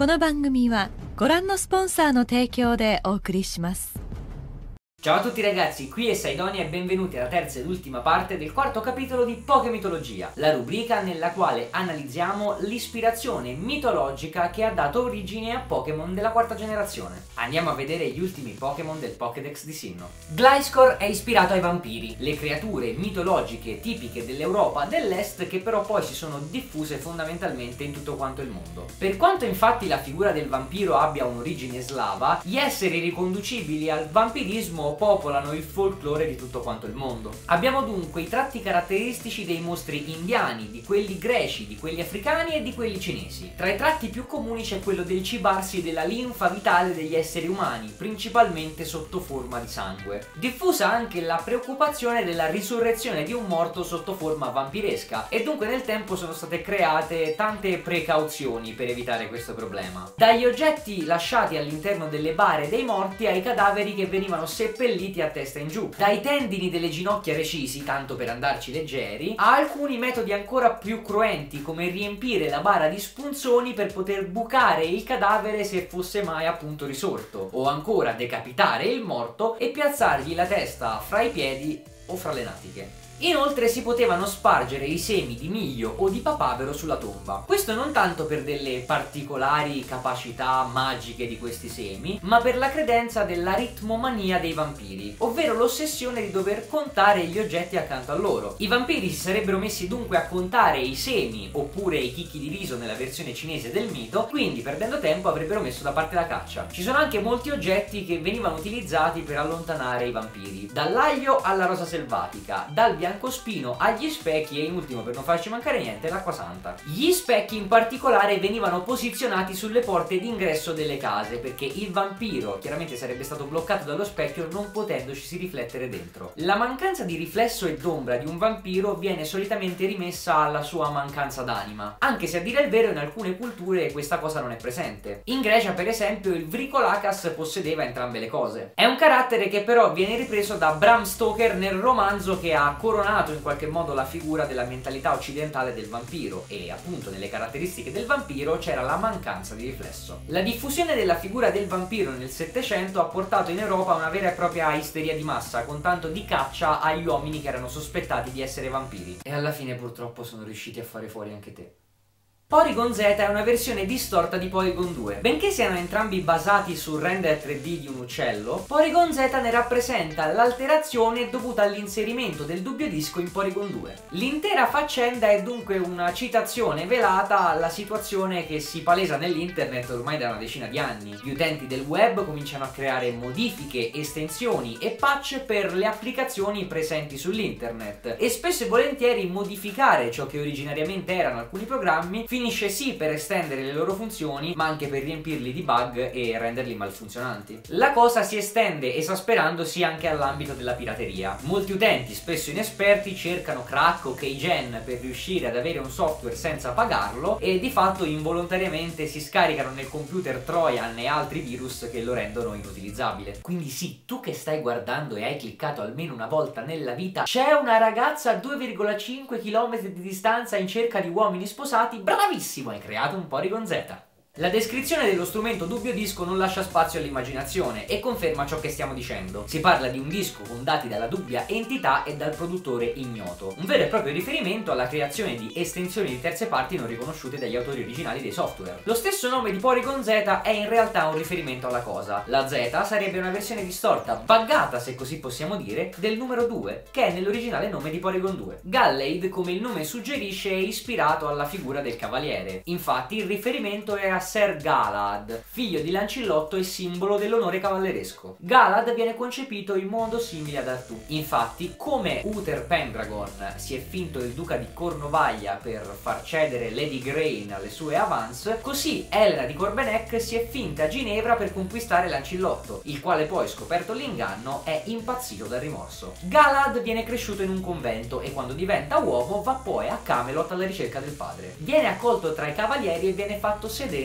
この番組はご覧のスポンサーの提供でお送りします。 Ciao a tutti ragazzi, qui è Saidonia e benvenuti alla terza ed ultima parte del quarto capitolo di Pokémitologia, la rubrica nella quale analizziamo l'ispirazione mitologica che ha dato origine a Pokémon della quarta generazione. Andiamo a vedere gli ultimi Pokémon del Pokédex di Sinnoh. Gliscor è ispirato ai vampiri, le creature mitologiche tipiche dell'Europa dell'Est che però poi si sono diffuse fondamentalmente in tutto quanto il mondo. Per quanto infatti la figura del vampiro abbia un'origine slava, gli esseri riconducibili al vampirismo popolano il folklore di tutto quanto il mondo. Abbiamo dunque i tratti caratteristici dei mostri indiani, di quelli greci, di quelli africani e di quelli cinesi. Tra i tratti più comuni c'è quello del cibarsi della linfa vitale degli esseri umani, principalmente sotto forma di sangue. Diffusa anche la preoccupazione della risurrezione di un morto sotto forma vampiresca, e dunque nel tempo sono state create tante precauzioni per evitare questo problema. Dagli oggetti lasciati all'interno delle bare dei morti ai cadaveri che venivano seppelliti a testa in giù, dai tendini delle ginocchia recisi, tanto per andarci leggeri, a alcuni metodi ancora più cruenti come riempire la bara di spunzoni per poter bucare il cadavere se fosse mai appunto risorto, o ancora decapitare il morto e piazzargli la testa fra i piedi o fra le natiche. Inoltre si potevano spargere i semi di miglio o di papavero sulla tomba. Questo non tanto per delle particolari capacità magiche di questi semi, ma per la credenza dell'aritmomania dei vampiri, ovvero l'ossessione di dover contare gli oggetti accanto a loro. I vampiri si sarebbero messi dunque a contare i semi oppure i chicchi di riso nella versione cinese del mito, quindi perdendo tempo avrebbero messo da parte la caccia. Ci sono anche molti oggetti che venivano utilizzati per allontanare i vampiri, dall'aglio alla rosa selvatica, dal biancospino agli specchi e in ultimo, per non farci mancare niente, l'acqua santa. Gli specchi in particolare venivano posizionati sulle porte d'ingresso delle case perché il vampiro chiaramente sarebbe stato bloccato dallo specchio non potendoci riflettere dentro. La mancanza di riflesso e d'ombra di un vampiro viene solitamente rimessa alla sua mancanza d'anima, anche se a dire il vero in alcune culture questa cosa non è presente. In Grecia per esempio il Vrikolakas possedeva entrambe le cose. È un carattere che però viene ripreso da Bram Stoker nel romanzo che ha coronato in qualche modo la figura della mentalità occidentale del vampiro, e appunto nelle caratteristiche del vampiro c'era la mancanza di riflesso. La diffusione della figura del vampiro nel Settecento ha portato in Europa una vera e propria isteria di massa, con tanto di caccia agli uomini che erano sospettati di essere vampiri, e alla fine purtroppo sono riusciti a fare fuori anche te. Porygon Z è una versione distorta di Porygon 2. Benché siano entrambi basati sul render 3D di un uccello, Porygon Z ne rappresenta l'alterazione dovuta all'inserimento del dubbio disco in Porygon 2. L'intera faccenda è dunque una citazione velata alla situazione che si palesa nell'internet ormai da una decina di anni. Gli utenti del web cominciano a creare modifiche, estensioni e patch per le applicazioni presenti sull'internet, e spesso e volentieri modificare ciò che originariamente erano alcuni programmi finisce sì per estendere le loro funzioni, ma anche per riempirli di bug e renderli malfunzionanti. La cosa si estende esasperandosi anche all'ambito della pirateria. Molti utenti, spesso inesperti, cercano crack o keygen per riuscire ad avere un software senza pagarlo e di fatto involontariamente si scaricano nel computer Trojan e altri virus che lo rendono inutilizzabile. Quindi sì, tu che stai guardando e hai cliccato almeno una volta nella vita "c'è una ragazza a 2,5 km di distanza in cerca di uomini sposati", bravissimo, hai creato un Porygon Z. La descrizione dello strumento dubbio disco non lascia spazio all'immaginazione e conferma ciò che stiamo dicendo. Si parla di un disco con dati dalla dubbia entità e dal produttore ignoto, un vero e proprio riferimento alla creazione di estensioni di terze parti non riconosciute dagli autori originali dei software. Lo stesso nome di Porygon Z è in realtà un riferimento alla cosa. La Z sarebbe una versione distorta, buggata se così possiamo dire, del numero 2, che è nell'originale nome di Porygon 2. Gallade, come il nome suggerisce, è ispirato alla figura del cavaliere. Infatti il riferimento è a Ser Galad, figlio di Lancillotto e simbolo dell'onore cavalleresco. Galad viene concepito in modo simile ad Artù. Infatti, come Uther Pendragon si è finto il duca di Cornovaglia per far cedere Lady Grain alle sue avance, così Elena di Corbeniec si è finta Ginevra per conquistare Lancillotto, il quale poi, scoperto l'inganno, è impazzito dal rimorso. Galad viene cresciuto in un convento e quando diventa uomo va poi a Camelot alla ricerca del padre. Viene accolto tra i cavalieri e viene fatto sedere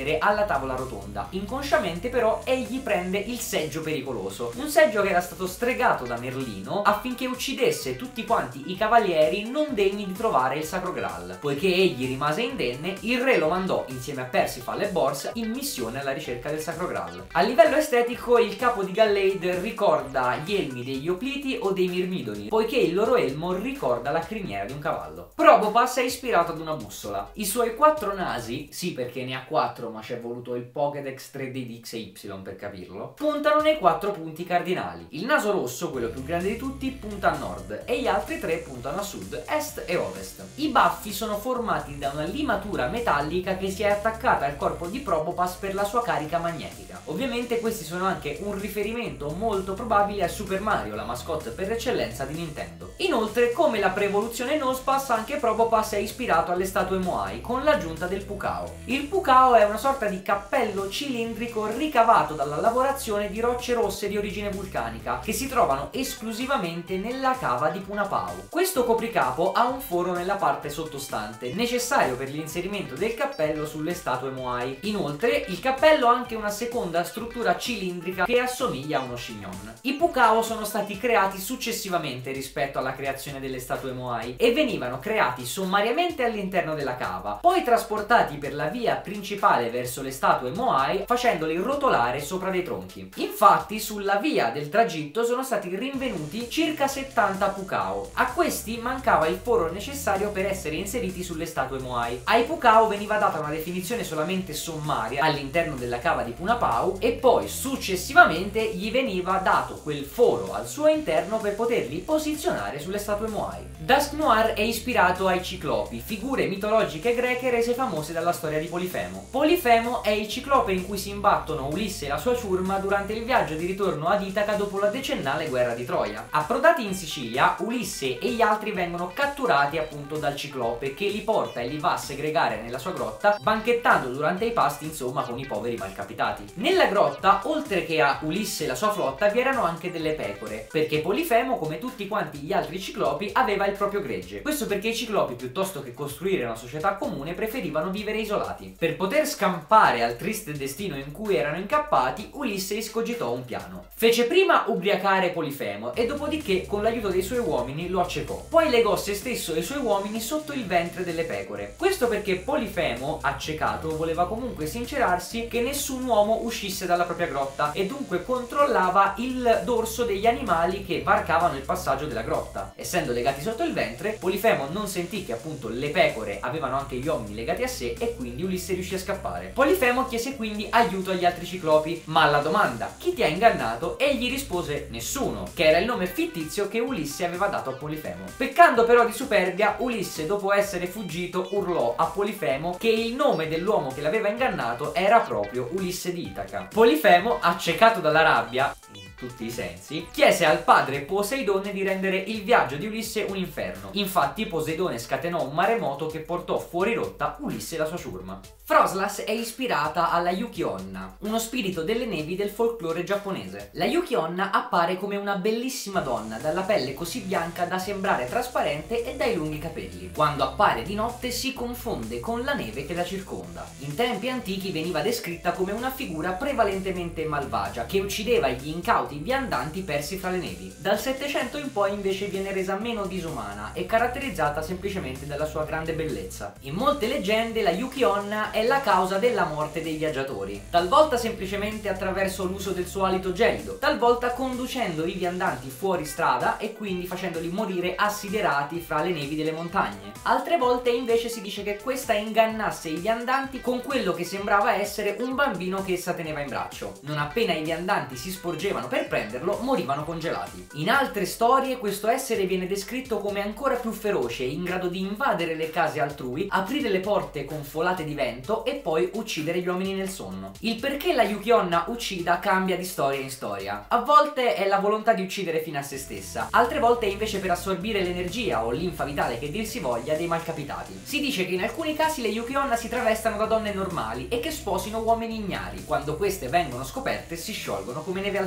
sedere alla tavola rotonda. Inconsciamente però egli prende il seggio pericoloso, un seggio che era stato stregato da Merlino affinché uccidesse tutti quanti i cavalieri non degni di trovare il Sacro Graal. Poiché egli rimase indenne, il re lo mandò insieme a Parsifal e Bors in missione alla ricerca del Sacro Graal. A livello estetico il capo di Gallade ricorda gli elmi degli Opliti o dei Mirmidoni, poiché il loro elmo ricorda la criniera di un cavallo. Probopass è ispirato ad una bussola. I suoi 4 nasi, sì perché ne ha 4 ma ci è voluto il Pokédex 3D di X e Y per capirlo, puntano nei 4 punti cardinali. Il naso rosso, quello più grande di tutti, punta a nord e gli altri 3 puntano a sud, est e ovest. I baffi sono formati da una limatura metallica che si è attaccata al corpo di Probopass per la sua carica magnetica. Ovviamente questi sono anche un riferimento molto probabile a Super Mario, la mascotte per eccellenza di Nintendo. Inoltre, come la pre-evoluzione Nosepass, anche Probopass è ispirato alle statue Moai, con l'aggiunta del Pukao. Il Pukao è una sorta di cappello cilindrico ricavato dalla lavorazione di rocce rosse di origine vulcanica, che si trovano esclusivamente nella cava di Punapau. Questo copricapo ha un foro nella parte sottostante, necessario per l'inserimento del cappello sulle statue Moai. Inoltre, il cappello ha anche una seconda struttura cilindrica che assomiglia a uno chignon. I Pukao sono stati creati successivamente rispetto alla creazione delle statue Moai e venivano creati sommariamente all'interno della cava, poi trasportati per la via principale verso le statue Moai facendoli rotolare sopra dei tronchi. Infatti sulla via del tragitto sono stati rinvenuti circa 70 Pukao. A questi mancava il foro necessario per essere inseriti sulle statue Moai. Ai Pukao veniva data una definizione solamente sommaria all'interno della cava di Punapau e poi successivamente gli veniva dato quel foro al suo interno per poterli posizionare sulle statue Moai. Dusknoir è ispirato ai ciclopi, figure mitologiche greche rese famose dalla storia di Polifemo. Polifemo è il ciclope in cui si imbattono Ulisse e la sua ciurma durante il viaggio di ritorno ad Itaca dopo la decennale guerra di Troia. Approdati in Sicilia, Ulisse e gli altri vengono catturati appunto dal ciclope, che li porta e li va a segregare nella sua grotta, banchettando durante i pasti insomma con i poveri malcapitati. Nella grotta, oltre che a Ulisse e la sua flotta, vi erano anche delle pecore, perché Polifemo, come tutti quanti gli altri ciclopi, aveva il proprio gregge. Questo perché i ciclopi, piuttosto che costruire una società comune, preferivano vivere isolati. Per poter scampare al triste destino in cui erano incappati, Ulisse escogitò un piano. Fece prima ubriacare Polifemo e dopodiché, con l'aiuto dei suoi uomini, lo accecò. Poi legò se stesso e i suoi uomini sotto il ventre delle pecore. Questo perché Polifemo, accecato, voleva comunque sincerarsi che nessun uomo uscisse dalla propria grotta e dunque controllava il dorso degli animali che varcavano il passaggio della grotta. Essendo legati sotto il ventre, Polifemo non sentì che appunto le pecore avevano anche gli uomini legati a sé e quindi Ulisse riuscì a scappare. Polifemo chiese quindi aiuto agli altri ciclopi, ma alla domanda "chi ti ha ingannato?" egli rispose "nessuno", che era il nome fittizio che Ulisse aveva dato a Polifemo. Peccando però di superbia, Ulisse, dopo essere fuggito, urlò a Polifemo che il nome dell'uomo che l'aveva ingannato era proprio Ulisse di Itaca. Polifemo, accecato dalla rabbia tutti i sensi, chiese al padre Poseidone di rendere il viaggio di Ulisse un inferno. Infatti Poseidone scatenò un maremoto che portò fuori rotta Ulisse e la sua ciurma. Froslas è ispirata alla Yuki-onna, uno spirito delle nevi del folklore giapponese. La Yuki-onna appare come una bellissima donna dalla pelle così bianca da sembrare trasparente e dai lunghi capelli. Quando appare di notte si confonde con la neve che la circonda. In tempi antichi veniva descritta come una figura prevalentemente malvagia che uccideva gli incauti viandanti persi fra le nevi. Dal 700 in poi invece viene resa meno disumana e caratterizzata semplicemente dalla sua grande bellezza. In molte leggende la Yuki-onna è la causa della morte dei viaggiatori, talvolta semplicemente attraverso l'uso del suo alito gelido, talvolta conducendo i viandanti fuori strada e quindi facendoli morire assiderati fra le nevi delle montagne. Altre volte invece si dice che questa ingannasse i viandanti con quello che sembrava essere un bambino che essa teneva in braccio. Non appena i viandanti si sporgevano per prenderlo, morivano congelati. In altre storie questo essere viene descritto come ancora più feroce, in grado di invadere le case altrui, aprire le porte con folate di vento e poi uccidere gli uomini nel sonno. Il perché la Yuki-onna uccida cambia di storia in storia. A volte è la volontà di uccidere fino a se stessa, altre volte è invece per assorbire l'energia o linfa vitale che dir si voglia dei malcapitati. Si dice che in alcuni casi le Yuki-onna si travestano da donne normali e che sposino uomini ignari. Quando queste vengono scoperte si sciolgono come neve al sole.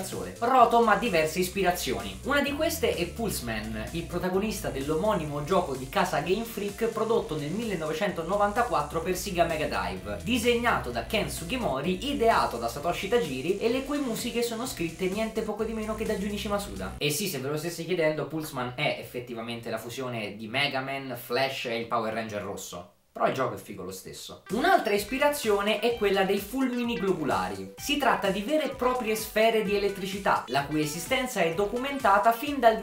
Rotom ha diverse ispirazioni. Una di queste è Pulseman, il protagonista dell'omonimo gioco di casa Game Freak prodotto nel 1994 per Sega Mega Drive, disegnato da Ken Sugimori, ideato da Satoshi Tajiri e le cui musiche sono scritte niente poco di meno che da Junichi Masuda. E sì, se ve lo stessi chiedendo, Pulseman è effettivamente la fusione di Mega Man, Flash e il Power Ranger rosso. Però il gioco è figo lo stesso. Un'altra ispirazione è quella dei fulmini globulari. Si tratta di vere e proprie sfere di elettricità, la cui esistenza è documentata fin dal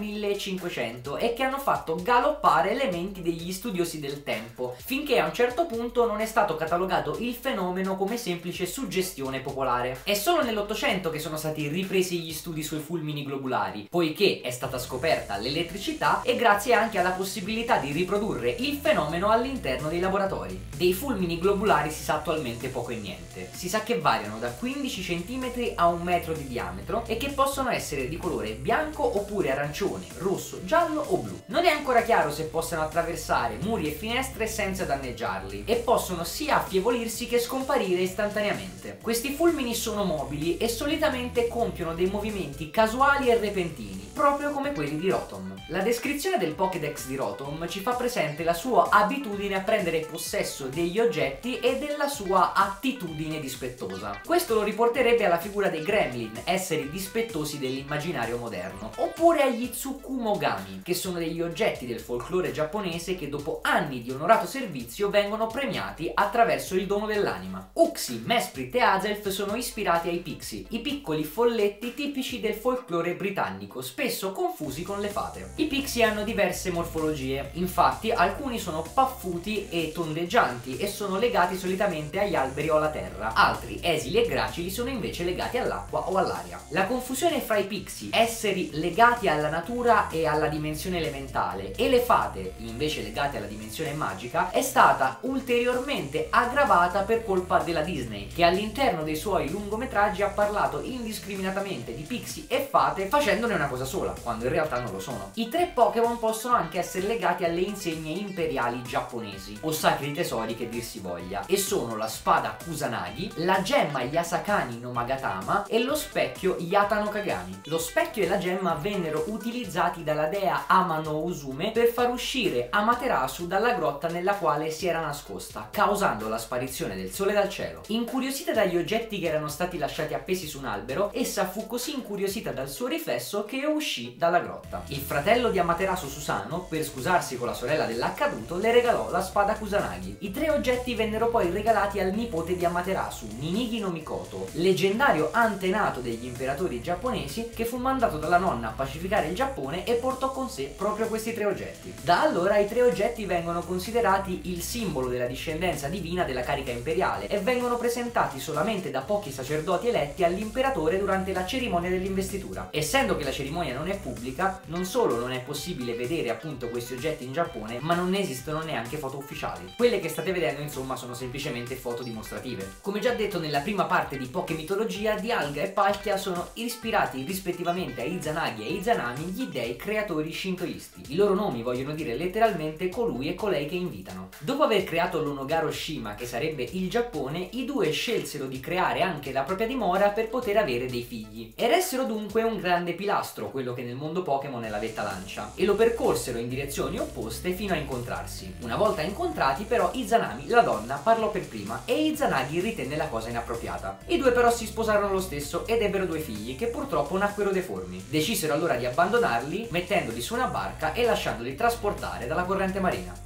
1500 e che hanno fatto galoppare le menti degli studiosi del tempo, finché a un certo punto non è stato catalogato il fenomeno come semplice suggestione popolare. È solo nell'Ottocento che sono stati ripresi gli studi sui fulmini globulari, poiché è stata scoperta l'elettricità e grazie anche alla possibilità di riprodurre il fenomeno all'interno dei laboratori. Dei fulmini globulari si sa attualmente poco e niente. Si sa che variano da 15 cm a 1 metro di diametro e che possono essere di colore bianco oppure arancione, rosso, giallo o blu. Non è ancora chiaro se possano attraversare muri e finestre senza danneggiarli e possono sia affievolirsi che scomparire istantaneamente. Questi fulmini sono mobili e solitamente compiono dei movimenti casuali e repentini, proprio come quelli di Rotom. La descrizione del Pokédex di Rotom ci fa presente la sua abitudine a prendere possesso degli oggetti e della sua attitudine dispettosa. Questo lo riporterebbe alla figura dei Gremlin, esseri dispettosi dell'immaginario moderno, oppure agli Tsukumogami, che sono degli oggetti del folklore giapponese che dopo anni di onorato servizio vengono premiati attraverso il dono dell'anima. Uxie, Mesprit e Azelf sono ispirati ai Pixie, i piccoli folletti tipici del folklore britannico, spesso confusi con le fate. I Pixie hanno diverse morfologie, infatti alcuni sono paffuti e tondeggianti e sono legati solitamente agli alberi o alla terra, altri esili e gracili sono invece legati all'acqua o all'aria. La confusione fra i Pixie, esseri legati alla natura e alla dimensione elementale, e le fate, invece legate alla dimensione magica, è stata ulteriormente aggravata per colpa della Disney, che all'interno dei suoi lungometraggi ha parlato indiscriminatamente di Pixie e fate facendone una cosa sola, quando in realtà non lo sono. I 3 Pokémon possono anche essere legati alle insegne imperiali giapponesi, o sacri tesori che dir si voglia, e sono la spada Kusanagi, la gemma Yasakani no Magatama e lo specchio Yata no Kagami. Lo specchio e la gemma vennero utilizzati dalla dea Ama no Usume per far uscire Amaterasu dalla grotta nella quale si era nascosta, causando la sparizione del sole dal cielo. Incuriosita dagli oggetti che erano stati lasciati appesi su un albero, essa fu così incuriosita dal suo riflesso che uscì dalla grotta. Il fratello di Amaterasu, Susano, per scusarsi con la sorella dell'accaduto, le regalò la spada Kusanagi. I 3 oggetti vennero poi regalati al nipote di Amaterasu, Ninigi no Mikoto, leggendario antenato degli imperatori giapponesi, che fu mandato dalla nonna a pacificare il Giappone e portò con sé proprio questi 3 oggetti. Da allora i 3 oggetti vengono considerati il simbolo della discendenza divina della carica imperiale e vengono presentati solamente da pochi sacerdoti eletti all'imperatore durante la cerimonia dell'investitura. Essendo che la cerimonia non è pubblica, non solo non è possibile vedere appunto questi oggetti in Giappone, ma non ne esistono neanche foto ufficiali. Quelle che state vedendo insomma sono semplicemente foto dimostrative. Come già detto nella prima parte di Pokémitologia, Dialga e Palkia sono ispirati rispettivamente a Izanagi e Izanami, gli dei creatori shintoisti. I loro nomi vogliono dire letteralmente colui e colei che invitano. Dopo aver creato l'Onogaro Shima, che sarebbe il Giappone, i due scelsero di creare anche la propria dimora per poter avere dei figli. Eressero dunque un grande pilastro, quello che nel mondo Pokémon è la vetta lancia, e lo percorsero in direzioni opposte fino a incontrarsi. Una volta incontrati però Izanami, la donna, parlò per prima e Izanagi ritenne la cosa inappropriata. I due però si sposarono lo stesso ed ebbero 2 figli che purtroppo nacquero deformi. Decisero allora di abbandonarli mettendoli su una barca e lasciandoli trasportare dalla corrente marina.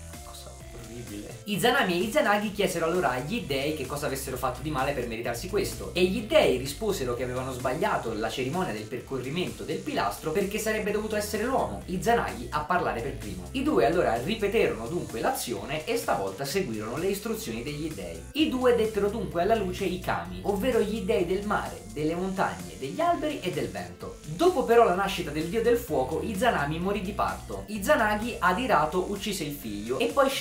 Izanami e Izanagi chiesero allora agli dei che cosa avessero fatto di male per meritarsi questo, e gli dei risposero che avevano sbagliato la cerimonia del percorrimento del pilastro perché sarebbe dovuto essere l'uomo, Izanagi, a parlare per primo. I due allora ripeterono dunque l'azione e stavolta seguirono le istruzioni degli dei. I due dettero dunque alla luce i kami, ovvero gli dei del mare, delle montagne, degli alberi e del vento. Dopo però la nascita del dio del fuoco, Izanami morì di parto. Izanagi, adirato, uccise il figlio e poi scelse di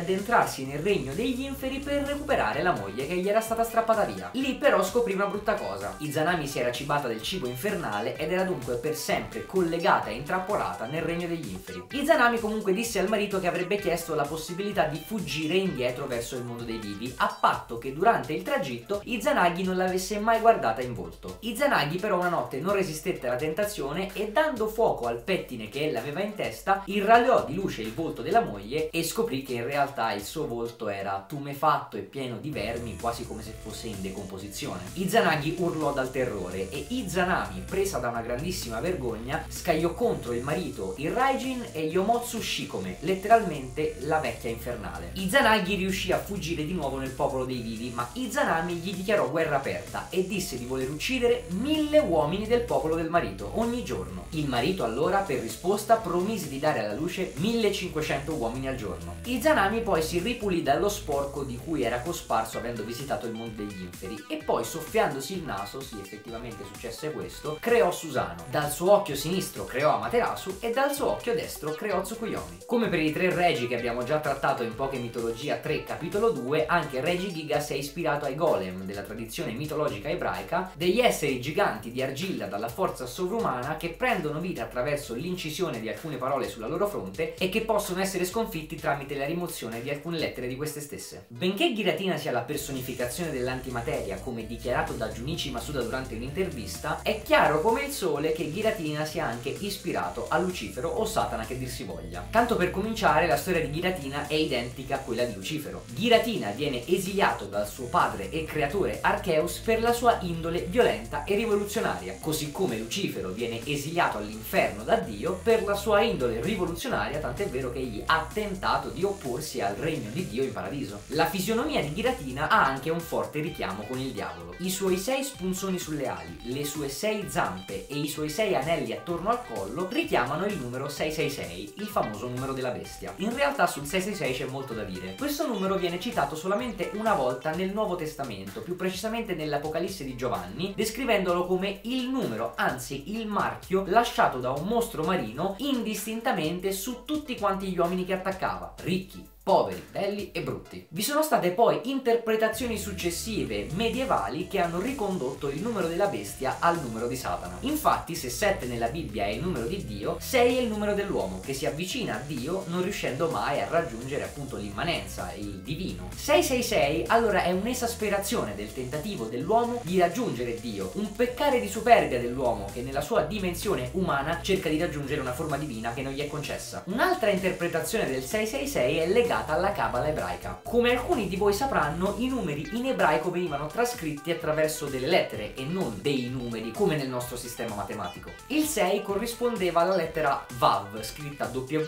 addentrarsi nel regno degli inferi per recuperare la moglie che gli era stata strappata via. Lì però scoprì una brutta cosa: Izanami si era cibata del cibo infernale ed era dunque per sempre collegata e intrappolata nel regno degli inferi. Izanami comunque disse al marito che avrebbe chiesto la possibilità di fuggire indietro verso il mondo dei vivi, a patto che durante il tragitto Izanagi non l'avesse mai guardata in volto. Izanagi però una notte non resistette alla tentazione e, dando fuoco al pettine che ella aveva in testa, irradiò di luce il volto della moglie e scoprì che in realtà il suo volto era tumefatto e pieno di vermi, quasi come se fosse in decomposizione. Izanagi urlò dal terrore e Izanami, presa da una grandissima vergogna, scagliò contro il marito, il Raijin e Yomotsu Shikome, letteralmente la vecchia infernale. Izanagi riuscì a fuggire di nuovo nel popolo dei vivi, ma Izanami gli dichiarò guerra aperta e disse di voler uccidere 1000 uomini del popolo del marito ogni giorno. Il marito allora, per risposta, promise di dare alla luce 1500 uomini al giorno. Izanami poi si ripulì dallo sporco di cui era cosparso avendo visitato il mondo degli inferi e poi, soffiandosi il naso, sì, effettivamente successe questo, creò Susano. Dal suo occhio sinistro creò Amaterasu e dal suo occhio destro creò Tsukuyomi. Come per i 3 regi che abbiamo già trattato in Poké Mitologia 3 capitolo 2, anche Regigigas è ispirato ai golem della tradizione mitologica ebraica, degli esseri giganti di argilla dalla forza sovrumana che prendono vita attraverso l'incisione di alcune parole sulla loro fronte e che possono essere sconfitti tramite la rimozione di alcune lettere di queste stesse. Benché Giratina sia la personificazione dell'antimateria, come dichiarato da Junichi Masuda durante un'intervista, è chiaro come il sole che Giratina sia anche ispirato a Lucifero o Satana che dir si voglia. Tanto per cominciare, la storia di Giratina è identica a quella di Lucifero. Giratina viene esiliato dal suo padre e creatore Arceus per la sua indole violenta e rivoluzionaria, così come Lucifero viene esiliato all'inferno da Dio per la sua indole rivoluzionaria, tant'è vero che egli ha tentato di opporsi al regno di Dio in paradiso. La fisionomia di Giratina ha anche un forte richiamo con il diavolo. I suoi 6 spunzoni sulle ali, le sue 6 zampe e i suoi 6 anelli attorno al collo richiamano il numero 666, il famoso numero della bestia. In realtà sul 666 c'è molto da dire. Questo numero viene citato solamente una volta nel Nuovo Testamento, più precisamente nell'Apocalisse di Giovanni, descrivendolo come il numero, anzi il marchio, lasciato da un mostro marino indistintamente su tutti quanti gli uomini che attaccava, ricchi, poveri, belli e brutti. Vi sono state poi interpretazioni successive medievali che hanno ricondotto il numero della bestia al numero di Satana. Infatti, se 7 nella Bibbia è il numero di Dio, 6 è il numero dell'uomo, che si avvicina a Dio non riuscendo mai a raggiungere appunto l'immanenza, il divino. 666 allora è un'esasperazione del tentativo dell'uomo di raggiungere Dio, un peccare di superbia dell'uomo che nella sua dimensione umana cerca di raggiungere una forma divina che non gli è concessa. Un'altra interpretazione del 666 è legata alla cabala ebraica. Come alcuni di voi sapranno, i numeri in ebraico venivano trascritti attraverso delle lettere e non dei numeri come nel nostro sistema matematico. Il 6 corrispondeva alla lettera Vav, scritta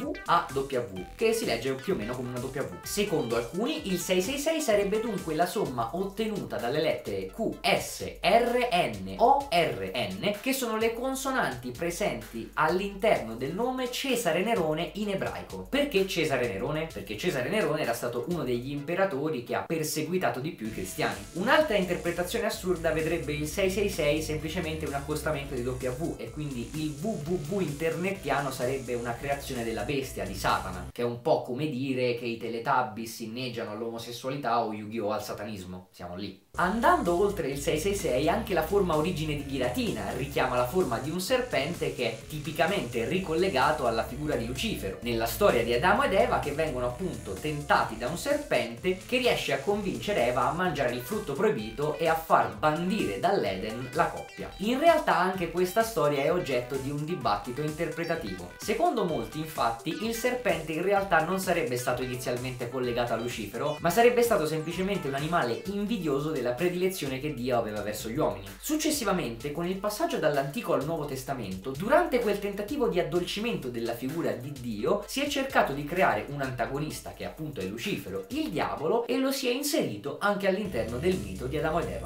W-A-W, che si legge più o meno come una W. Secondo alcuni, il 666 sarebbe dunque la somma ottenuta dalle lettere Q, S, R, N, O, R, N, che sono le consonanti presenti all'interno del nome Cesare Nerone in ebraico. Perché Cesare Nerone? Perché Cesare Nerone era stato uno degli imperatori che ha perseguitato di più i cristiani. Un'altra interpretazione assurda vedrebbe il 666 semplicemente un accostamento di W e quindi il www internetiano sarebbe una creazione della bestia, di Satana, che è un po' come dire che i Teletubbies inneggiano all'omosessualità o Yu-Gi-Oh! Al satanismo. Siamo lì. Andando oltre il 666, anche la forma origine di Giratina richiama la forma di un serpente che è tipicamente ricollegato alla figura di Lucifero, nella storia di Adamo ed Eva, che vengono appunto tentati da un serpente che riesce a convincere Eva a mangiare il frutto proibito e a far bandire dall'Eden la coppia. In realtà anche questa storia è oggetto di un dibattito interpretativo. Secondo molti, infatti, il serpente in realtà non sarebbe stato inizialmente collegato a Lucifero, ma sarebbe stato semplicemente un animale invidioso della predilezione che Dio aveva verso gli uomini. Successivamente, con il passaggio dall'Antico al Nuovo Testamento, durante quel tentativo di addolcimento della figura di Dio, si è cercato di creare un antagonista che appunto è Lucifero, il diavolo, e lo si è inserito anche all'interno del mito di Adamo ed Eva.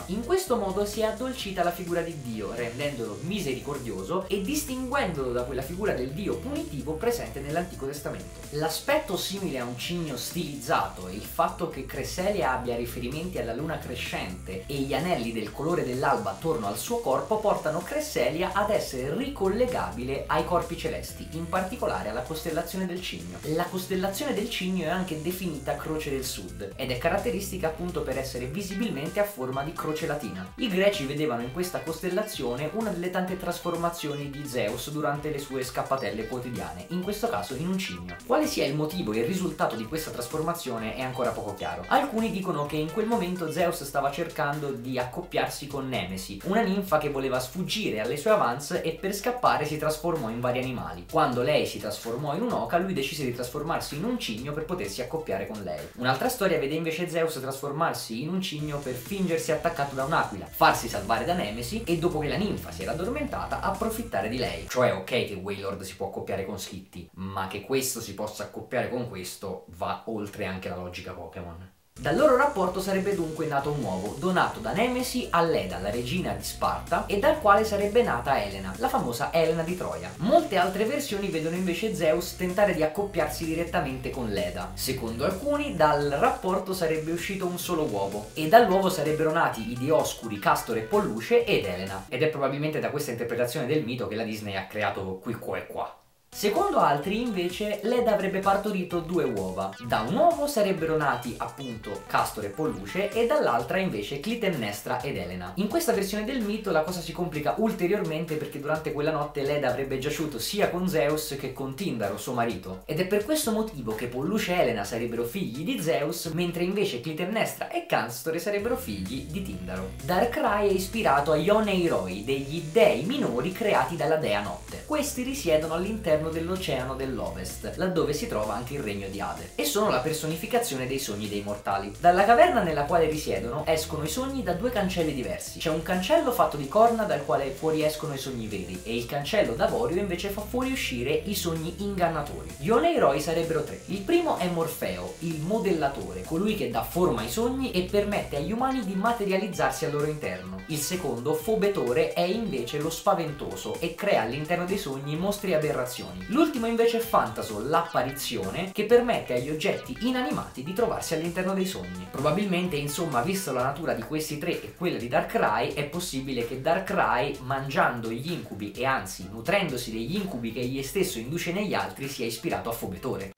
In questo modo si è addolcita la figura di Dio, rendendolo misericordioso e distinguendolo da quella figura del Dio punitivo presente nell'Antico Testamento. L'aspetto simile a un cigno stilizzato e il fatto che Cresselia abbia riferimenti alla luna crescente e gli anelli del colore dell'alba attorno al suo corpo portano Cresselia ad essere ricollegabile ai corpi celesti, in particolare alla costellazione del Cigno. La costellazione del Cigno è anche definita Croce del Sud ed è caratteristica appunto per essere visibilmente a forma di croce latina. I greci vedevano in questa costellazione una delle tante trasformazioni di Zeus durante le sue scappatelle quotidiane, in questo caso in un cigno. Quale sia il motivo e il risultato di questa trasformazione è ancora poco chiaro. Alcuni dicono che in quel momento Zeus stava cercando di accoppiarsi con Nemesi, una ninfa che voleva sfuggire alle sue avance e per scappare si trasformò in vari animali. Quando lei si trasformò in un'oca, lui decise di trasformarsi in un cigno per potersi accoppiare con lei. Un'altra storia vede invece Zeus trasformarsi in un cigno per fingersi attaccato da un'aquila, farsi salvare da Nemesi e dopo che la ninfa si era addormentata approfittare di lei. Cioè ok che Wailord si può accoppiare con Skitty, ma che questo si possa accoppiare con questo va oltre anche la logica Pokémon. Dal loro rapporto sarebbe dunque nato un uovo, donato da Nemesi a Leda, la regina di Sparta, e dal quale sarebbe nata Elena, la famosa Elena di Troia. Molte altre versioni vedono invece Zeus tentare di accoppiarsi direttamente con Leda. Secondo alcuni, dal rapporto sarebbe uscito un solo uovo, e dall'uovo sarebbero nati i Dioscuri, Castore e Polluce ed Elena. Ed è probabilmente da questa interpretazione del mito che la Disney ha creato qui, qua e qua. Secondo altri, invece, Leda avrebbe partorito due uova. Da un uovo sarebbero nati, appunto, Castore e Polluce e dall'altra invece Clitemnestra ed Elena. In questa versione del mito la cosa si complica ulteriormente perché durante quella notte Leda avrebbe giaciuto sia con Zeus che con Tindaro, suo marito. Ed è per questo motivo che Polluce e Elena sarebbero figli di Zeus, mentre invece Clitemnestra e Castore sarebbero figli di Tindaro. Darkrai è ispirato agli Oneiroi, degli dei minori creati dalla dea Notte. Questi risiedono all'interno dell'oceano dell'Ovest, laddove si trova anche il regno di Ade, e sono la personificazione dei sogni dei mortali. Dalla caverna nella quale risiedono escono i sogni da due cancelli diversi. C'è un cancello fatto di corna dal quale fuoriescono i sogni veri e il cancello d'avorio invece fa fuoriuscire i sogni ingannatori. Gli Oneiroi sarebbero tre. Il primo è Morfeo, il modellatore, colui che dà forma ai sogni e permette agli umani di materializzarsi al loro interno. Il secondo, Fobetore, è invece lo spaventoso e crea all'interno dei sogni mostri e aberrazioni. L'ultimo invece è Phantasol, l'apparizione, che permette agli oggetti inanimati di trovarsi all'interno dei sogni. Probabilmente, insomma, visto la natura di questi tre e quella di Darkrai, è possibile che Darkrai, mangiando gli incubi e anzi nutrendosi degli incubi che egli stesso induce negli altri, sia ispirato a Fobetore.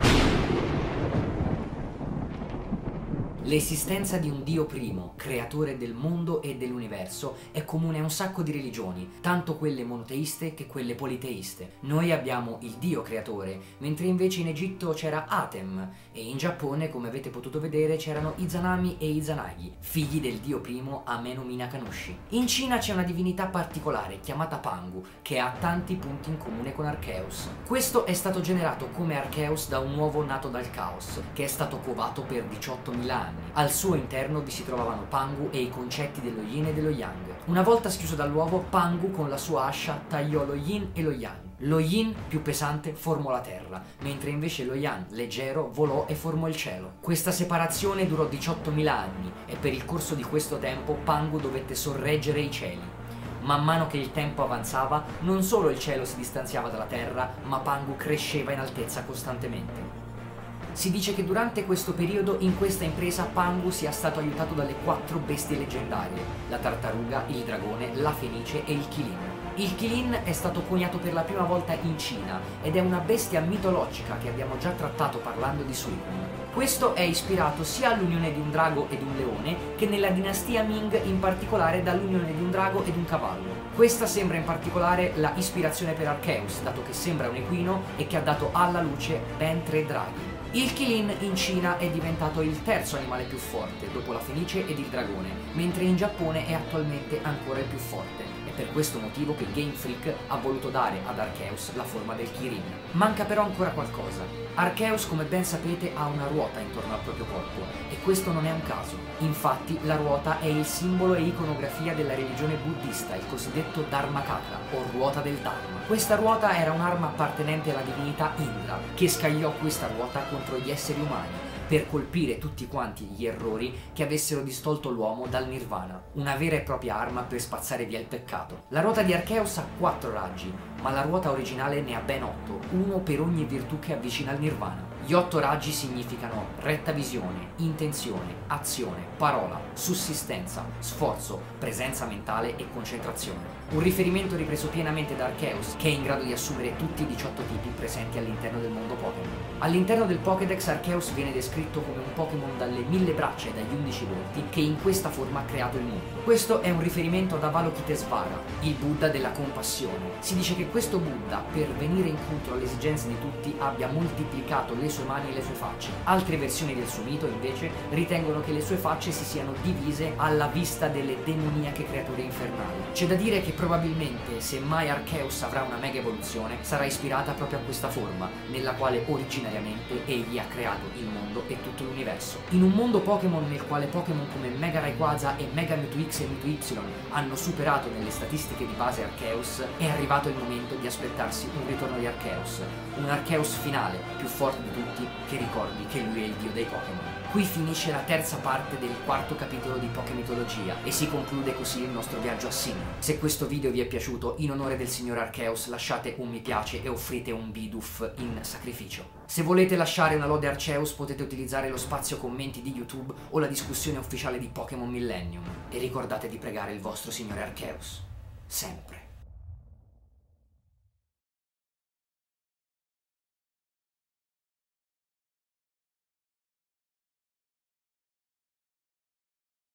L'esistenza di un Dio primo, creatore del mondo e dell'universo, è comune a un sacco di religioni, tanto quelle monoteiste che quelle politeiste. Noi abbiamo il Dio creatore, mentre invece in Egitto c'era Atem, e in Giappone, come avete potuto vedere, c'erano Izanami e Izanagi, figli del Dio primo Ameno Minakanushi. In Cina c'è una divinità particolare, chiamata Pangu, che ha tanti punti in comune con Arceus. Questo è stato generato come Arceus da un uovo nato dal caos, che è stato covato per 18.000 anni. Al suo interno vi si trovavano Pangu e i concetti dello Yin e dello Yang. Una volta schiuso dall'uovo, Pangu con la sua ascia tagliò lo Yin e lo Yang. Lo Yin, più pesante, formò la terra, mentre invece lo Yang, leggero, volò e formò il cielo. Questa separazione durò 18.000 anni e per il corso di questo tempo Pangu dovette sorreggere i cieli. Man mano che il tempo avanzava, non solo il cielo si distanziava dalla terra, ma Pangu cresceva in altezza costantemente. Si dice che durante questo periodo, in questa impresa, Pangu sia stato aiutato dalle 4 bestie leggendarie: la tartaruga, il dragone, la fenice e il Qilin. Il Qilin è stato coniato per la prima volta in Cina ed è una bestia mitologica che abbiamo già trattato parlando di Suicune. Questo è ispirato sia all'unione di un drago ed un leone che nella dinastia Ming in particolare dall'unione di un drago ed un cavallo. Questa sembra in particolare la ispirazione per Arceus, dato che sembra un equino e che ha dato alla luce ben 3 draghi. Il Qilin in Cina è diventato il terzo animale più forte, dopo la fenice ed il dragone, mentre in Giappone è attualmente ancora il più forte. È per questo motivo che Game Freak ha voluto dare ad Arceus la forma del Kirin. Manca però ancora qualcosa. Arceus, come ben sapete, ha una ruota intorno al proprio corpo, e questo non è un caso. Infatti la ruota è il simbolo e iconografia della religione buddista, il cosiddetto Dharmakaka, o ruota del Dharma. Questa ruota era un'arma appartenente alla divinità Indra, che scagliò questa ruota contro gli esseri umani, per colpire tutti quanti gli errori che avessero distolto l'uomo dal nirvana, una vera e propria arma per spazzare via il peccato. La ruota di Arceus ha 4 raggi, ma la ruota originale ne ha ben 8, uno per ogni virtù che avvicina al nirvana. Gli 8 raggi significano retta visione, intenzione, azione, parola, sussistenza, sforzo, presenza mentale e concentrazione. Un riferimento ripreso pienamente da Arceus, che è in grado di assumere tutti i 18 tipi presenti all'interno del mondo Pokémon. All'interno del Pokédex Arceus viene descritto come un Pokémon dalle 1000 braccia e dagli 11 volti che in questa forma ha creato il mondo. Questo è un riferimento ad Avalokitesvara, il Buddha della compassione. Si dice che questo Buddha, per venire incontro alle esigenze di tutti, abbia moltiplicato le sue mani e le sue facce. Altre versioni del suo mito, invece, ritengono che le sue facce si siano divise alla vista delle demoniache creature infernali. C'è da dire che probabilmente, se mai Arceus avrà una mega evoluzione, sarà ispirata proprio a questa forma, nella quale originariamente egli ha creato il mondo e tutto l'universo. In un mondo Pokémon nel quale Pokémon come Mega Rayquaza e Mega Mewtwo X e Mewtwo Y hanno superato nelle statistiche di base Arceus, è arrivato il momento di aspettarsi un ritorno di Arceus, un Arceus finale, più forte di tutti, che ricordi che lui è il dio dei Pokémon. Qui finisce la terza parte del quarto capitolo di Pokémitologia e si conclude così il nostro viaggio a Sinnoh. Se questo video vi è piaciuto, in onore del signor Arceus lasciate un mi piace e offrite un Bidoof in sacrificio. Se volete lasciare una lode Arceus potete utilizzare lo spazio commenti di YouTube o la discussione ufficiale di Pokémon Millennium. E ricordate di pregare il vostro signore Arceus. Sempre.